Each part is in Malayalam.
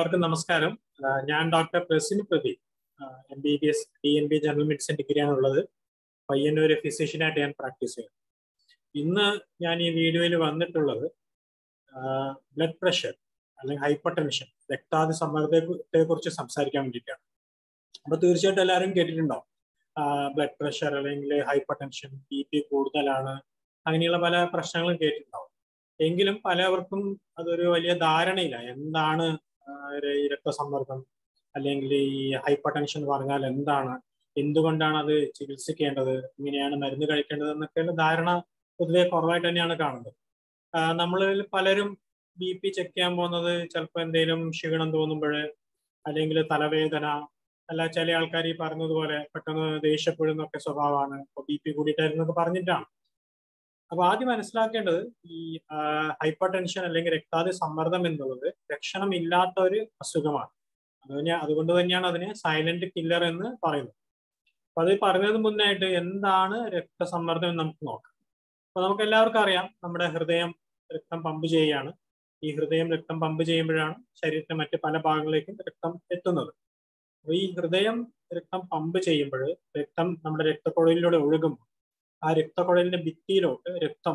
എല്ലാവർക്കും നമസ്കാരം. ഞാൻ doctor Prasin Pradeep, MBBS DNB general medicine ഡിഗ്രിയാണുള്ളത്. പയ്യന്നൂർ ഫിസിഷ്യനായിട്ട് ഞാൻ പ്രാക്ടീസ് ചെയ്യുന്നു. ഇന്ന് ഞാൻ ഈ വീഡിയോയിൽ വന്നിട്ടുള്ളത് ബ്ലഡ് പ്രഷർ അല്ലെങ്കിൽ ഹൈപ്പർ ടെൻഷൻ, രക്താതി സമ്മർദ്ദത്തെ കുറിച്ച് സംസാരിക്കാൻ വേണ്ടിയിട്ടാണ്. അപ്പൊ തീർച്ചയായിട്ടും എല്ലാവരും കേട്ടിട്ടുണ്ടാവും ബ്ലഡ് പ്രഷർ അല്ലെങ്കിൽ ഹൈപ്പർ ടെൻഷൻ, BP കൂടുതലാണ്, അങ്ങനെയുള്ള പല പ്രശ്നങ്ങളും കേട്ടിട്ടുണ്ടാവും. എങ്കിലും പലവർക്കും അതൊരു വലിയ ധാരണയില്ല. എന്താണ് ഈ രക്തസമ്മർദ്ദം അല്ലെങ്കിൽ ഈ ഹൈപ്പർ ടെൻഷൻ എന്ന് പറഞ്ഞാൽ എന്താണ്, എന്തുകൊണ്ടാണ് അത് ചികിത്സിക്കേണ്ടത്, എങ്ങനെയാണ് മരുന്ന് കഴിക്കേണ്ടത് എന്നൊക്കെയുള്ള ധാരണ പൊതുവെ കുറവായിട്ട് തന്നെയാണ് കാണുന്നത്. നമ്മളിൽ പലരും BP ചെക്ക് ചെയ്യാൻ പോകുന്നത് ചിലപ്പോൾ എന്തെങ്കിലും ക്ഷീണം തോന്നുമ്പോൾ, അല്ലെങ്കിൽ തലവേദന, അല്ല ചില ആൾക്കാർ ഈ പറഞ്ഞതുപോലെ പെട്ടെന്ന് ദേഷ്യപ്പെടുന്നൊക്കെ സ്വഭാവമാണ്, ഇപ്പോൾ BP കൂടിയിട്ടായിരുന്നൊക്കെ പറഞ്ഞിട്ടാണ്. അപ്പൊ ആദ്യം മനസ്സിലാക്കേണ്ടത് ഈ ഹൈപ്പർ ടെൻഷൻ അല്ലെങ്കിൽ രക്താതി സമ്മർദ്ദം എന്നുള്ളത് ലക്ഷണമില്ലാത്ത ഒരു അസുഖമാണ്. അതുകൊണ്ട് തന്നെയാണ് അതിനെ സൈലന്റ് കില്ലർ എന്ന് പറയുന്നത്. അപ്പൊ അത് പറഞ്ഞതിന് മുന്നായിട്ട് എന്താണ് രക്തസമ്മർദ്ദം എന്ന് നമുക്ക് നോക്കാം. അപ്പൊ നമുക്ക് എല്ലാവർക്കും അറിയാം, നമ്മുടെ ഹൃദയം രക്തം പമ്പ് ചെയ്യുകയാണ്. ഈ ഹൃദയം രക്തം പമ്പ് ചെയ്യുമ്പോഴാണ് ശരീരത്തിന്റെ മറ്റ് പല ഭാഗങ്ങളിലേക്കും രക്തം എത്തുന്നത്. അപ്പൊ ഈ ഹൃദയം രക്തം പമ്പ് ചെയ്യുമ്പോൾ രക്തം നമ്മുടെ രക്തക്കുഴലിലൂടെ ഒഴുകുമ്പോൾ ആ രക്തക്കുഴലിന്റെ ഭിത്തിയിലോട്ട്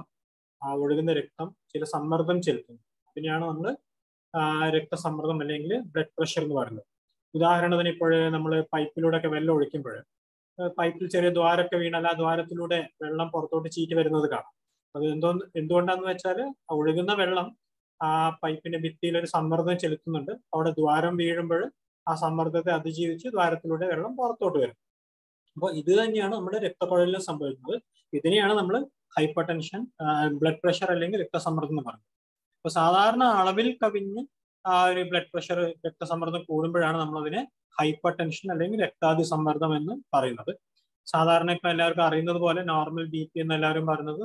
ഒഴുകുന്ന രക്തം ചില സമ്മർദ്ദം ചെലുത്തുന്നു. അതിനെയാണ് നമ്മൾ രക്തസമ്മർദ്ദം അല്ലെങ്കിൽ ബ്ലഡ് പ്രഷർ എന്ന് പറയുന്നത്. ഉദാഹരണത്തിന് ഇപ്പോൾ നമ്മൾ പൈപ്പിലൂടെ ഒക്കെ വെള്ളം ഒഴിക്കുമ്പോൾ പൈപ്പിൽ ചെറിയ ദ്വാരമൊക്കെ വീണാൽ ആ ദ്വാരത്തിലൂടെ വെള്ളം പുറത്തോട്ട് ചീറ്റി വരുന്നത് കാണാം. അത് എന്തുകൊണ്ടാന്ന് വെച്ചാൽ ഒഴുകുന്ന വെള്ളം ആ പൈപ്പിന്റെ ഭിത്തിയിൽ ഒരു സമ്മർദ്ദം ചെലുത്തുന്നുണ്ട്. അവിടെ ദ്വാരം വീഴുമ്പോൾ ആ സമ്മർദ്ദത്തെ അതിജീവിച്ച് ദ്വാരത്തിലൂടെ വെള്ളം പുറത്തോട്ട് വരും. അപ്പോൾ ഇത് തന്നെയാണ് നമ്മുടെ രക്തക്കുഴലിൽ സംഭവിക്കുന്നത്. ഇതിനെയാണ് നമ്മൾ ഹൈപ്പർ ടെൻഷൻ, ബ്ലഡ് പ്രഷർ അല്ലെങ്കിൽ രക്തസമ്മർദ്ദം എന്ന് പറയുന്നത്. അപ്പൊ സാധാരണ അളവിൽ കവിഞ്ഞ് ആ ഒരു ബ്ലഡ് പ്രഷർ, രക്തസമ്മർദ്ദം കൂടുമ്പോഴാണ് നമ്മളതിനെ ഹൈപ്പർ ടെൻഷൻ അല്ലെങ്കിൽ രക്താതി സമ്മർദ്ദം എന്ന് പറയുന്നത്. സാധാരണ ഇപ്പൊ എല്ലാവർക്കും അറിയുന്നത് പോലെ നോർമൽ BP എന്ന് എല്ലാവരും പറയുന്നത്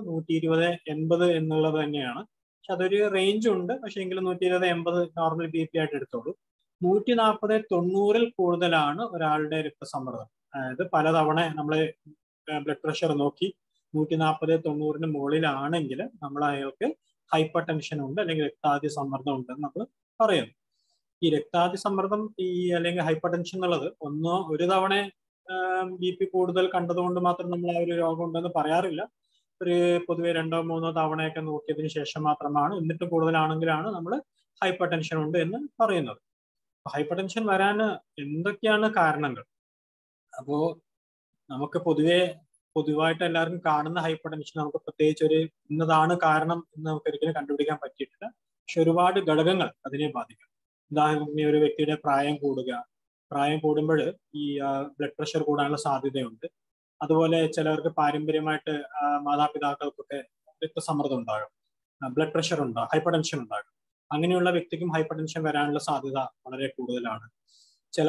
120/80 എന്നുള്ളത് തന്നെയാണ്. പക്ഷെ അതൊരു റേഞ്ച് ഉണ്ട്. പക്ഷെ എങ്കിലും 120/80 നോർമൽ BP ആയിട്ട് എടുത്തോളൂ. 140/90 കൂടുതലാണ് ഒരാളുടെ രക്തസമ്മർദ്ദം. അതായത് പലതവണ നമ്മൾ ബ്ലഡ് പ്രഷർ നോക്കി 140/90 മുകളിലാണെങ്കിൽ നമ്മൾ അയാൾക്ക് ഹൈപ്പർ ടെൻഷൻ ഉണ്ട് അല്ലെങ്കിൽ രക്താതി സമ്മർദ്ദം ഉണ്ടെന്ന് നമ്മൾ പറയുന്നു. ഈ രക്താതി സമ്മർദ്ദം അല്ലെങ്കിൽ ഹൈപ്പർ ടെൻഷൻ എന്നുള്ളത് ഒരു തവണ BP കൂടുതൽ കണ്ടതുകൊണ്ട് മാത്രം നമ്മൾ ആ ഒരു രോഗം ഉണ്ടെന്ന് പറയാറില്ല. ഒരു പൊതുവെ 2-3 തവണയൊക്കെ നോക്കിയതിന് ശേഷം മാത്രമാണ്, എന്നിട്ട് കൂടുതലാണെങ്കിലാണ് നമ്മൾ ഹൈപ്പർ ടെൻഷൻ ഉണ്ട് എന്ന് പറയുന്നത്. ഹൈപ്പർ ടെൻഷൻ വരാൻ എന്തൊക്കെയാണ് കാരണങ്ങൾ? അപ്പോ നമുക്ക് പൊതുവായിട്ട് എല്ലാവർക്കും കാണുന്ന ഹൈപ്പർ ടെൻഷൻ നമുക്ക് പ്രത്യേകിച്ച് ഒരു ഇന്നതാണ് കാരണം എന്ന് നമുക്ക് ഒരിക്കലും കണ്ടുപിടിക്കാൻ പറ്റിയിട്ടില്ല. പക്ഷെ ഒരുപാട് ഘടകങ്ങൾ അതിനെ ബാധിക്കും. ഉദാഹരണത്തിന് ഒരു വ്യക്തിയുടെ പ്രായം കൂടുമ്പോൾ ഈ ബ്ലഡ് പ്രഷർ കൂടാനുള്ള സാധ്യതയുണ്ട്. അതുപോലെ ചിലവർക്ക് പാരമ്പര്യമായിട്ട് മാതാപിതാക്കൾക്കൊക്കെ രക്തസമ്മർദ്ദം ഉണ്ടാകും, ബ്ലഡ് പ്രഷർ ഉണ്ടാകും, ഹൈപ്പർ ടെൻഷൻ ഉണ്ടാകും. അങ്ങനെയുള്ള വ്യക്തിക്കും ഹൈപ്പർ ടെൻഷൻ വരാനുള്ള സാധ്യത വളരെ കൂടുതലാണ്. ചില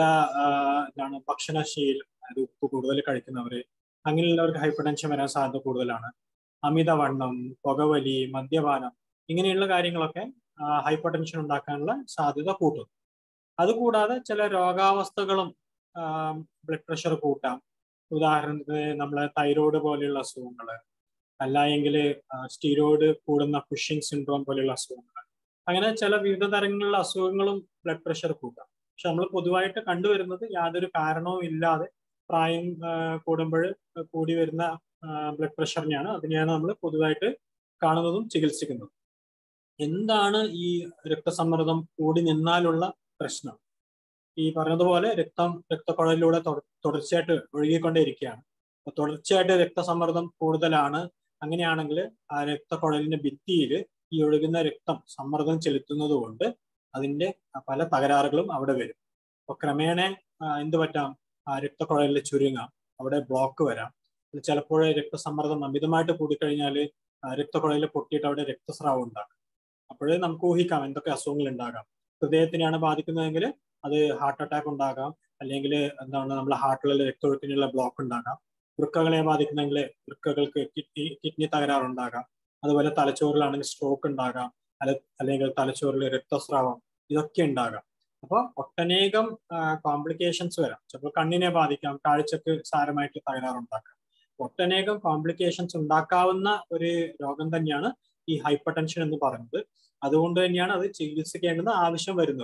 ഭക്ഷണശീലം, അതായത് ഉപ്പ് കൂടുതൽ കഴിക്കുന്നവര്, അങ്ങനെയുള്ളവർക്ക് ഹൈപ്പർ ടെൻഷൻ വരാൻ സാധ്യത കൂടുതലാണ്. അമിതവണ്ണം, പുകവലി, മദ്യപാനം, ഇങ്ങനെയുള്ള കാര്യങ്ങളൊക്കെ ഹൈപ്പർ ടെൻഷൻ ഉണ്ടാക്കാനുള്ള സാധ്യത കൂട്ടും. അതുകൂടാതെ ചില രോഗാവസ്ഥകളും ബ്ലഡ് പ്രഷർ കൂട്ടാം. ഉദാഹരണത്തിന് നമ്മളെ തൈറോയ്ഡ് പോലെയുള്ള അസുഖങ്ങൾ, അല്ലെങ്കിൽ സ്റ്റീറോയിഡ് കൂടുന്ന കുഷിങ് സിൻഡ്രോം പോലെയുള്ള അസുഖങ്ങൾ, അങ്ങനെ ചില വിവിധ തരങ്ങളിലുള്ള അസുഖങ്ങളും ബ്ലഡ് പ്രഷർ കൂട്ടാം. പക്ഷെ നമ്മൾ പൊതുവായിട്ട് കണ്ടുവരുന്നത് യാതൊരു കാരണവും ഇല്ലാതെ പ്രായം കൂടുമ്പോൾ കൂടി വരുന്ന ബ്ലഡ് പ്രഷറിനെയാണ്. അതിനെയാണ് നമ്മൾ പൊതുവായിട്ട് കാണുന്നതും ചികിത്സിക്കുന്നതും. എന്താണ് ഈ രക്തസമ്മർദ്ദം കൂടി നിന്നാലുള്ള പ്രശ്നം? ഈ പറഞ്ഞതുപോലെ രക്തക്കുഴലിലൂടെ തുടർച്ചയായിട്ട് ഒഴുകിക്കൊണ്ടേയിരിക്കുകയാണ്. അപ്പൊ തുടർച്ചയായിട്ട് രക്തസമ്മർദ്ദം കൂടുതലാണ്. അങ്ങനെയാണെങ്കിൽ ആ രക്തക്കുഴലിന്റെ ഭിത്തിയിൽ ഈ ഒഴുകുന്ന രക്തം സമ്മർദ്ദം ചെലുത്തുന്നത് കൊണ്ട് അതിന്റെ പല തകരാറുകളും അവിടെ വരും. അപ്പൊ ക്രമേണ എന്ത് പറ്റാം? ആ രക്തക്കുഴലിൽ ചുരുങ്ങാം, അവിടെ ബ്ലോക്ക് വരാം. ചിലപ്പോൾ രക്തസമ്മർദ്ദം അമിതമായിട്ട് കൂടിക്കഴിഞ്ഞാൽ രക്തക്കുഴലിൽ പൊട്ടിയിട്ട് അവിടെ രക്തസ്രാവം ഉണ്ടാകും. അപ്പോഴേ നമുക്ക് ഊഹിക്കാം എന്തൊക്കെ അസുഖങ്ങൾ ഉണ്ടാകാം. ഹൃദയത്തിനെയാണ് ബാധിക്കുന്നതെങ്കിൽ അത് ഹാർട്ട് അറ്റാക്ക് ഉണ്ടാകാം, അല്ലെങ്കിൽ നമ്മുടെ ഹാർട്ടിലുള്ള രക്തയൊഴുക്കിനുള്ള ബ്ലോക്ക് ഉണ്ടാകാം. വൃക്കകളെ ബാധിക്കുന്നെങ്കിൽ വൃക്കകൾക്ക് കിഡ്നി തകരാറുണ്ടാകാം. അതുപോലെ തലച്ചോറിലാണെങ്കിൽ സ്ട്രോക്ക് ഉണ്ടാകാം, അല്ലെങ്കിൽ തലച്ചോറിൽ രക്തസ്രാവം, ഇതൊക്കെ ഉണ്ടാകാം. അപ്പോൾ ഒട്ടനേകം കോംപ്ലിക്കേഷൻസ് വരാം. ചിലപ്പോൾ കണ്ണിനെ ബാധിക്കാം, കാഴ്ചക്ക് സാരമായിട്ട് തകരാറുണ്ടാക്കാം. ഒട്ടനേകം കോംപ്ലിക്കേഷൻസ് ഉണ്ടാക്കാവുന്ന ഒരു രോഗം തന്നെയാണ് ഈ ഹൈപ്പർ ടെൻഷൻ എന്ന് പറയുന്നത്. അതുകൊണ്ട് തന്നെയാണ് അത് ചികിത്സിക്കേണ്ടുന്ന ആവശ്യം വരുന്നത്.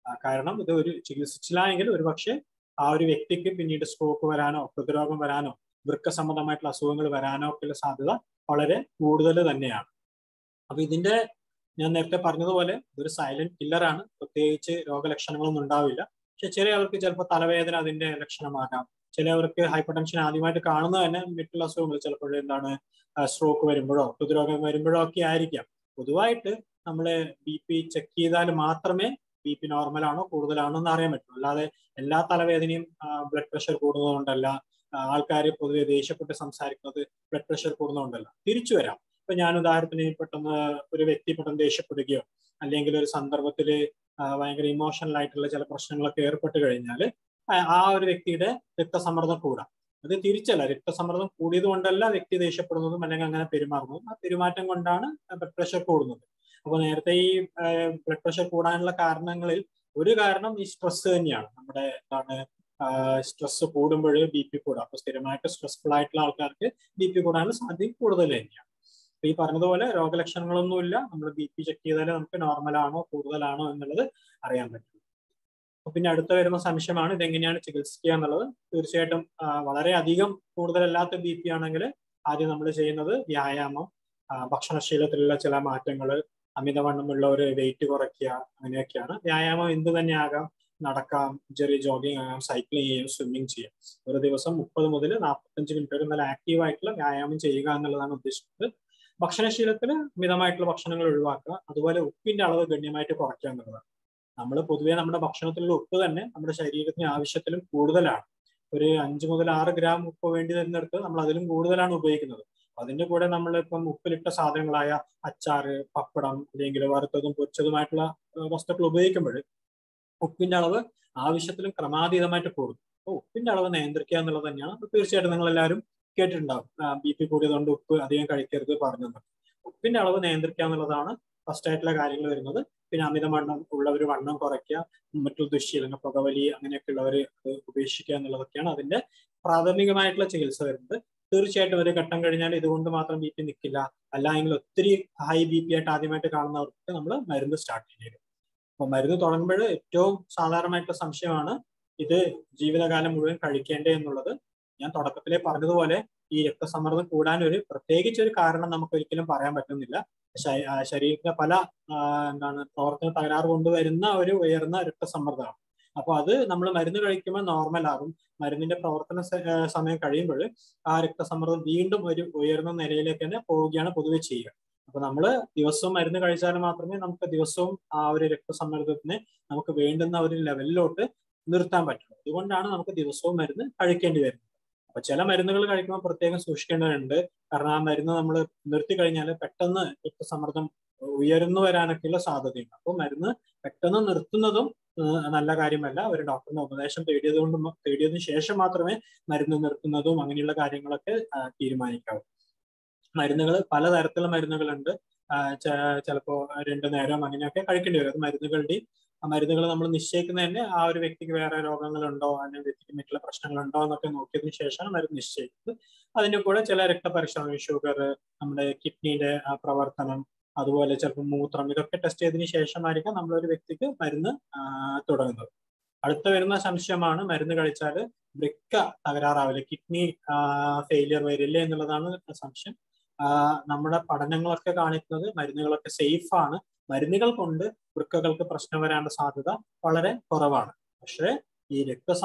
കാരണം ഇത് ഒരു ചികിത്സിച്ചില്ലെങ്കിൽ ഒരു പക്ഷേ ആ ഒരു വ്യക്തിക്ക് പിന്നീട് സ്ട്രോക്ക് വരാനോ ഹൃദ്രോഗം വരാനോ വൃക്ക സംബന്ധമായിട്ടുള്ള അസുഖങ്ങൾ വരാനോ ഒക്കെയുള്ള സാധ്യത വളരെ കൂടുതൽ തന്നെയാണ്. അപ്പൊ ഇതിന്റെ ഞാൻ നേരത്തെ പറഞ്ഞതുപോലെ ഇതൊരു സൈലന്റ് കില്ലറാണ്. പ്രത്യേകിച്ച് രോഗലക്ഷണങ്ങളൊന്നും ഉണ്ടാവില്ല. പക്ഷെ ചിലവർക്ക് ചിലപ്പോൾ തലവേദന അതിന്റെ ലക്ഷണമാകാം. ചിലവർക്ക് ഹൈപ്പർ ടെൻഷൻ ആദ്യമായിട്ട് കാണുന്നത് തന്നെ മറ്റുള്ള അസുഖങ്ങൾ ചിലപ്പോൾ എന്താണ് സ്ട്രോക്ക് വരുമ്പോഴോ ഹൃദ്രോഗം വരുമ്പോഴോ ഒക്കെ ആയിരിക്കാം. പൊതുവായിട്ട് നമ്മൾ BP ചെക്ക് ചെയ്താൽ മാത്രമേ BP നോർമൽ ആണോ കൂടുതലാണോ എന്ന് അറിയാൻ പറ്റുള്ളൂ. അല്ലാതെ എല്ലാ തലവേദനയും ബ്ലഡ് പ്രഷർ കൂടുന്നതുകൊണ്ടല്ല, ആൾക്കാർ പൊതുവെ ദേഷ്യപ്പെട്ട് സംസാരിക്കുന്നത് ബ്ലഡ് പ്രഷർ കൂടുന്നതുകൊണ്ടല്ല. തിരിച്ചു വരാം. ഇപ്പൊ ഞാൻ ഉദാഹരണത്തിന് പെട്ടെന്ന് ഒരു വ്യക്തി പെട്ടെന്ന് ദേഷ്യപ്പെടുകയോ അല്ലെങ്കിൽ ഒരു സന്ദർഭത്തിൽ ഭയങ്കര ഇമോഷണൽ ആയിട്ടുള്ള ചില പ്രശ്നങ്ങളൊക്കെ ഏർപ്പെട്ട് കഴിഞ്ഞാൽ ആ ഒരു വ്യക്തിയുടെ രക്തസമ്മർദ്ദം കൂടാം. അത് തിരിച്ചല്ല, രക്തസമ്മർദ്ദം കൂടിയത് കൊണ്ടല്ല വ്യക്തി ദേഷ്യപ്പെടുന്നതും അല്ലെങ്കിൽ അങ്ങനെ പെരുമാറുന്നതും ആ പെരുമാറ്റം കൊണ്ടാണ് ബ്ലഡ് പ്രഷർ കൂടുന്നത്. അപ്പോൾ നേരത്തെ ഈ ബ്ലഡ് പ്രഷർ കൂടാനുള്ള കാരണങ്ങളിൽ ഒരു കാരണം ഈ സ്ട്രെസ് തന്നെയാണ്. നമ്മുടെ എന്താണ് സ്ട്രെസ് കൂടുമ്പോൾ BP കൂടാം. അപ്പൊ സ്ഥിരമായിട്ട് സ്ട്രെസ്ഫുൾ ആയിട്ടുള്ള ആൾക്കാർക്ക് BP കൂടാനുള്ള സാധ്യത കൂടുതൽ തന്നെയാണ്. അപ്പൊ ഈ പറഞ്ഞതുപോലെ രോഗലക്ഷണങ്ങളൊന്നുമില്ല, നമ്മൾ BP ചെക്ക് ചെയ്താൽ നമുക്ക് നോർമൽ ആണോ കൂടുതലാണോ എന്നുള്ളത് അറിയാൻ പറ്റും. പിന്നെ അടുത്ത വരുന്ന സംശയമാണ് ഇതെങ്ങനെയാണ് ചികിത്സിക്കുക എന്നുള്ളത്. തീർച്ചയായിട്ടും വളരെ അധികം കൂടുതലല്ലാത്ത BP ആണെങ്കിൽ ആദ്യം നമ്മൾ ചെയ്യുന്നത് വ്യായാമം, ഭക്ഷണശീലത്തിലുള്ള ചില മാറ്റങ്ങൾ, അമിതവണ്ണമുള്ള ഒരു വെയിറ്റ് കുറയ്ക്കുക, അങ്ങനെയൊക്കെയാണ്. വ്യായാമം എന്ത് തന്നെ ആകാം, നടക്കാം, ചെറിയ ജോഗിങ് ആകാം, സൈക്ലിംഗ് ചെയ്യാം, സ്വിമ്മിങ് ചെയ്യാം. ഒരു ദിവസം 30 മുതൽ 45 മിനിറ്റ് വരെ നല്ല ആക്റ്റീവ് ആയിട്ടുള്ള വ്യായാമം ചെയ്യുക എന്നുള്ളതാണ് ഉദ്ദേശിക്കുന്നത്. ഭക്ഷണശീലത്തിൽ മിതമായിട്ടുള്ള ഭക്ഷണങ്ങൾ ഒഴിവാക്കുക, അതുപോലെ ഉപ്പിന്റെ അളവ് ഗണ്യമായിട്ട് കുറയ്ക്കുക എന്നുള്ളതാണ്. നമ്മൾ പൊതുവേ നമ്മുടെ ഭക്ഷണത്തിലുള്ള ഉപ്പ് തന്നെ നമ്മുടെ ശരീരത്തിന് ആവശ്യത്തിലും കൂടുതലാണ്. ഒരു 5 മുതൽ 6 ഗ്രാം ഉപ്പ് വേണ്ടി വരുന്നിടത്ത് നമ്മൾ അതിലും കൂടുതലാണ് ഉപയോഗിക്കുന്നത്. അതിന്റെ കൂടെ നമ്മൾ ഇപ്പം ഉപ്പിലിട്ട സാധനങ്ങളായ അച്ചാറ്, പപ്പടം അല്ലെങ്കിൽ വറുത്തതും പൊരിച്ചതുമായിട്ടുള്ള വസ്തുക്കൾ ഉപയോഗിക്കുമ്പോൾ ഉപ്പിന്റെ അളവ് ആവശ്യത്തിലും ക്രമാതീതമായിട്ട് കൂടും. അപ്പോൾ ഉപ്പിന്റെ അളവ് നിയന്ത്രിക്കുക എന്നുള്ളത് തന്നെയാണ്. തീർച്ചയായിട്ടും നിങ്ങൾ എല്ലാവരും കേട്ടിട്ടുണ്ടാവും BP കൂടിയതുകൊണ്ട് ഉപ്പ് അധികം കഴിക്കരുത് പറഞ്ഞത്. ഉപ്പിന്റെ അളവ് നിയന്ത്രിക്കുക എന്നുള്ളതാണ് ഫസ്റ്റ് ആയിട്ടുള്ള കാര്യങ്ങൾ വരുന്നത്. പിന്നെ അമിതവണ്ണം ഉള്ളവർ വണ്ണം കുറയ്ക്കുക, മറ്റു ദുശ്ശീലങ്ങൾ, പുകവലി അങ്ങനെയൊക്കെ ഉള്ളവർ ഉപേക്ഷിക്കുക എന്നുള്ളതൊക്കെയാണ് അതിന്റെ പ്രാഥമികമായിട്ടുള്ള ചികിത്സ വരുന്നത്. തീർച്ചയായിട്ടും ഒരു ഘട്ടം കഴിഞ്ഞാൽ ഇതുകൊണ്ട് മാത്രം BP നിൽക്കില്ല. അല്ലെങ്കിൽ ഒത്തിരി ഹൈ BP ആയിട്ട് ആദ്യമായിട്ട് കാണുന്നവർക്ക് നമ്മൾ മരുന്ന് സ്റ്റാർട്ട് ചെയ്യേണ്ടി വരും. അപ്പൊ മരുന്ന് തുടങ്ങുമ്പോൾ ഏറ്റവും സാധാരണമായിട്ടുള്ള സംശയമാണ് ഇത് ജീവിതകാലം മുഴുവൻ കഴിക്കേണ്ടേ എന്നുള്ളത്. ഞാൻ തുടക്കത്തിലേ പറഞ്ഞതുപോലെ ഈ രക്തസമ്മർദ്ദം കൂടാൻ പ്രത്യേകിച്ച് ഒരു കാരണം നമുക്ക് ഒരിക്കലും പറയാൻ പറ്റുന്നില്ല. ശരീരത്തിലെ പല പ്രവർത്തന തകരാറ് കൊണ്ടുവരുന്ന ഒരു ഉയർന്ന രക്തസമ്മർദ്ദമാണ്. അപ്പൊ അത് നമ്മൾ മരുന്ന് കഴിക്കുമ്പോൾ നോർമൽ ആകും. മരുന്നിന്റെ പ്രവർത്തന സമയം കഴിയുമ്പോൾ ആ രക്തസമ്മർദ്ദം വീണ്ടും ഒരു ഉയർന്ന നിലയിലേക്ക് തന്നെ പോവുകയാണ് പൊതുവെ ചെയ്യുക. അപ്പൊ നമ്മൾ ദിവസവും മരുന്ന് കഴിച്ചാൽ മാത്രമേ നമുക്ക് ദിവസവും ആ ഒരു രക്തസമ്മർദ്ദത്തിനെ നമുക്ക് വേണ്ടുന്ന ഒരു ലെവലിലോട്ട് നിർത്താൻ പറ്റുള്ളൂ. അതുകൊണ്ടാണ് നമുക്ക് ദിവസവും മരുന്ന് കഴിക്കേണ്ടി വരുന്നത്. അപ്പൊ ചില മരുന്നുകൾ കഴിക്കുമ്പോൾ പ്രത്യേകം സൂക്ഷിക്കേണ്ടതുണ്ട്. കാരണം ആ മരുന്ന് നമ്മൾ നിർത്തി കഴിഞ്ഞാൽ പെട്ടെന്ന് രക്തസമ്മർദ്ദം ഉയർന്നു വരാനൊക്കെയുള്ള സാധ്യതയുണ്ട്. അപ്പോൾ മരുന്ന് പെട്ടെന്ന് നിർത്തുന്നതും നല്ല കാര്യമല്ല. ഒരു ഡോക്ടറിന്റെ ഉപദേശം തേടിയതിനു ശേഷം മാത്രമേ മരുന്ന് നിർത്തുന്നതും അങ്ങനെയുള്ള കാര്യങ്ങളൊക്കെ തീരുമാനിക്കാവൂ. മരുന്നുകൾ പലതരത്തിലുള്ള മരുന്നുകളുണ്ട്. ചിലപ്പോൾ 2 നേരം അങ്ങനെയൊക്കെ കഴിക്കേണ്ടി വരും. അത് മരുന്നുകൾ നമ്മൾ നിശ്ചയിക്കുന്നത് തന്നെ ആ ഒരു വ്യക്തിക്ക് വേറെ രോഗങ്ങളുണ്ടോ അല്ലെങ്കിൽ വ്യക്തിക്ക് മറ്റുള്ള പ്രശ്നങ്ങളുണ്ടോ എന്നൊക്കെ നോക്കിയതിനു ശേഷമാണ് മരുന്ന് നിശ്ചയിക്കുന്നത്. അതിന്റെ കൂടെ ചില രക്തപരിശോധന, ഷുഗർ, നമ്മുടെ കിഡ്നിയുടെ പ്രവർത്തനം, അതുപോലെ ചിലപ്പോൾ മൂത്രം, ഇതൊക്കെ ടെസ്റ്റ് ചെയ്തതിനു ശേഷമായിരിക്കും നമ്മളൊരു വ്യക്തിക്ക് മരുന്ന് തുടങ്ങുന്നത്. അടുത്ത വരുന്ന സംശയമാണ് മരുന്ന് കഴിച്ചാൽ വൃക്ക തകരാറാവില്ല, കിഡ്നി ഫെയിലിയർ വരില്ലേ എന്നുള്ളതാണ് സംശയം. നമ്മുടെ പഠനങ്ങളൊക്കെ കാണിക്കുന്നത് മരുന്നുകളൊക്കെ സേഫ് ആണ്. മരുന്നുകൾ കൊണ്ട് വൃക്കകൾക്ക് പ്രശ്നം വരാനുള്ള സാധ്യത വളരെ കുറവാണ്. പക്ഷേ ഈ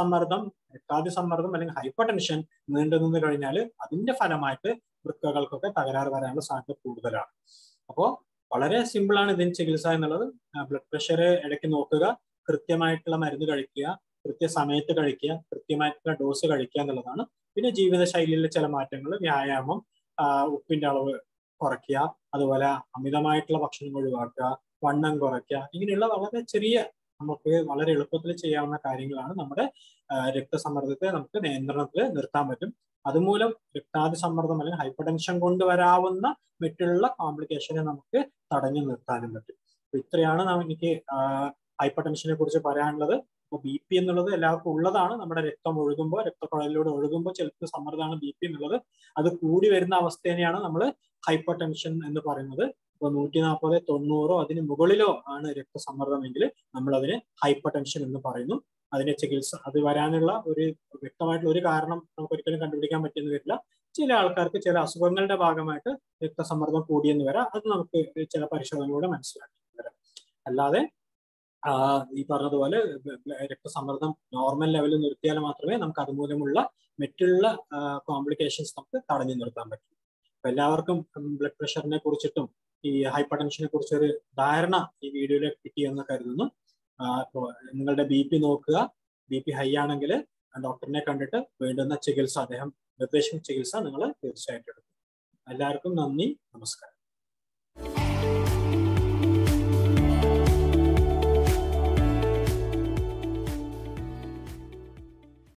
രക്താതിസമ്മർദ്ദം അല്ലെങ്കിൽ ഹൈപ്പർ ടെൻഷൻ നീണ്ടു നിന്ന് കഴിഞ്ഞാൽ അതിന്റെ ഫലമായിട്ട് വൃക്കകൾക്കൊക്കെ തകരാറ് വരാനുള്ള സാധ്യത കൂടുതലാണ്. അപ്പോൾ വളരെ സിമ്പിൾ ആണ് ഇതിന് ചികിത്സ എന്നുള്ളത്. ബ്ലഡ് പ്രഷർ ഇടയ്ക്ക് നോക്കുക, കൃത്യമായിട്ടുള്ള മരുന്ന് കഴിക്കുക, കൃത്യസമയത്ത് കഴിക്കുക, കൃത്യമായിട്ടുള്ള ഡോസ് കഴിക്കുക എന്നുള്ളതാണ്. പിന്നെ ജീവിതശൈലിയിലെ ചില മാറ്റങ്ങൾ, വ്യായാമം, ഉപ്പിന്റെ അളവ് കുറയ്ക്കുക, അതുപോലെ അമിതമായിട്ടുള്ള ഭക്ഷണം ഒഴിവാക്കുക, വണ്ണം കുറയ്ക്കുക, ഇങ്ങനെയുള്ള വളരെ ചെറിയ നമുക്ക് വളരെ എളുപ്പത്തിൽ ചെയ്യാവുന്ന കാര്യങ്ങളാണ് നമ്മുടെ രക്തസമ്മർദ്ദത്തെ നമുക്ക് നിയന്ത്രണത്തിൽ നിർത്താൻ പറ്റും. അതുമൂലം രക്താതിസമ്മർദ്ദം അല്ലെങ്കിൽ ഹൈപ്പർ ടെൻഷൻ കൊണ്ടുവരാവുന്ന മറ്റുള്ള കോംപ്ലിക്കേഷനെ നമുക്ക് തടഞ്ഞു നിർത്താനും പറ്റും. അപ്പൊ ഇത്രയാണ് എനിക്ക് ഹൈപ്പർ ടെൻഷനെ കുറിച്ച് പറയാനുള്ളത്. അപ്പോൾ BP എന്നുള്ളത് എല്ലാവർക്കും ഉള്ളതാണ്. നമ്മുടെ രക്തം ഒഴുകുമ്പോൾ, രക്തക്കുഴലിലൂടെ ഒഴുകുമ്പോൾ ചെലുത്തുന്ന സമ്മർദ്ദമാണ് BP എന്നുള്ളത്. അത് കൂടി വരുന്ന അവസ്ഥ തന്നെയാണ് നമ്മൾ ഹൈപ്പർ ടെൻഷൻ എന്ന് പറയുന്നത്. ഇപ്പോൾ 140, 90 അതിന് മുകളിലോ ആണ് രക്തസമ്മർദ്ദമെങ്കിൽ നമ്മൾ അതിന് ഹൈപ്പർ ടെൻഷൻ എന്ന് പറയുന്നു. അതിന്റെ ചികിത്സ അത് വരാനുള്ള ഒരു വ്യക്തമായിട്ടുള്ള ഒരു കാരണം നമുക്ക് ഒരിക്കലും കണ്ടുപിടിക്കാൻ പറ്റിയെന്ന് വരില്ല. ചില ആൾക്കാർക്ക് ചില അസുഖങ്ങളുടെ ഭാഗമായിട്ട് രക്തസമ്മർദ്ദം കൂടിയെന്ന് വരാം. അത് നമുക്ക് ചില പരിശോധനയിലൂടെ മനസ്സിലാക്കി വരാം. അല്ലാതെ ഈ പറഞ്ഞതുപോലെ രക്തസമ്മർദ്ദം നോർമൽ ലെവലിൽ നിർത്തിയാൽ മാത്രമേ നമുക്ക് അതുമൂലമുള്ള മറ്റുള്ള കോംപ്ലിക്കേഷൻസ് നമുക്ക് തടഞ്ഞു നിർത്താൻ പറ്റൂ. അപ്പൊ എല്ലാവർക്കും ബ്ലഡ് പ്രഷറിനെ കുറിച്ചിട്ടും ഈ ഹൈപ്പർ ടെൻഷനെ കുറിച്ചൊരു ധാരണ ഈ വീഡിയോയിൽ കിട്ടിയെന്ന് കരുതുന്നു. നിങ്ങളുടെ BP നോക്കുക. BP ഹൈ ആണെങ്കിൽ ഡോക്ടറിനെ കണ്ടിട്ട് വേണ്ടുന്ന ചികിത്സ, അദ്ദേഹം നിർദ്ദേശിക്കുന്ന ചികിത്സ നിങ്ങൾ തീർച്ചയായിട്ടും എടുക്കും. എല്ലാവർക്കും നന്ദി, നമസ്കാരം.